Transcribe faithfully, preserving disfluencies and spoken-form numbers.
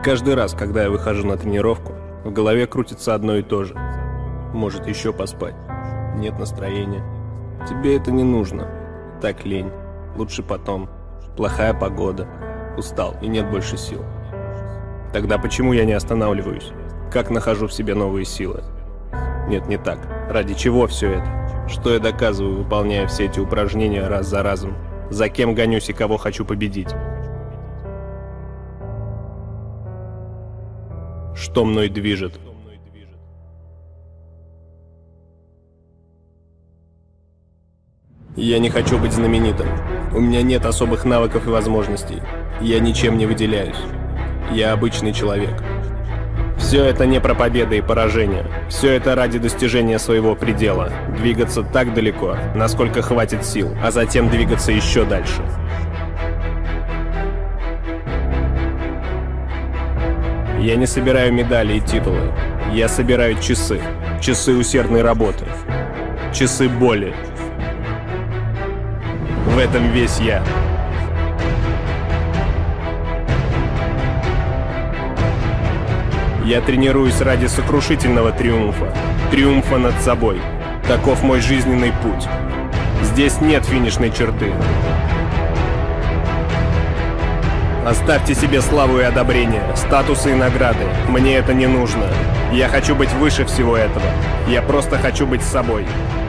Каждый раз, когда я выхожу на тренировку, в голове крутится одно и то же. Может, еще поспать? Нет настроения. Тебе это не нужно. Так лень. Лучше потом. Плохая погода. Устал и нет больше сил. Тогда почему я не останавливаюсь? Как нахожу в себе новые силы? Нет, не так. Ради чего все это? Что я доказываю, выполняя все эти упражнения раз за разом? За кем гонюсь и кого хочу победить? Что мной движет? Я не хочу быть знаменитым. У меня нет особых навыков и возможностей. Я ничем не выделяюсь. Я обычный человек. Все это не про победы и поражения. Все это ради достижения своего предела. Двигаться так далеко, насколько хватит сил, а затем двигаться еще дальше. Я не собираю медали и титулы. Я собираю часы. Часы усердной работы. Часы боли. В этом весь я. Я тренируюсь ради сокрушительного триумфа. Триумфа над собой. Таков мой жизненный путь. Здесь нет финишной черты. Оставьте себе славу и одобрение, статусы и награды. Мне это не нужно. Я хочу быть выше всего этого. Я просто хочу быть собой.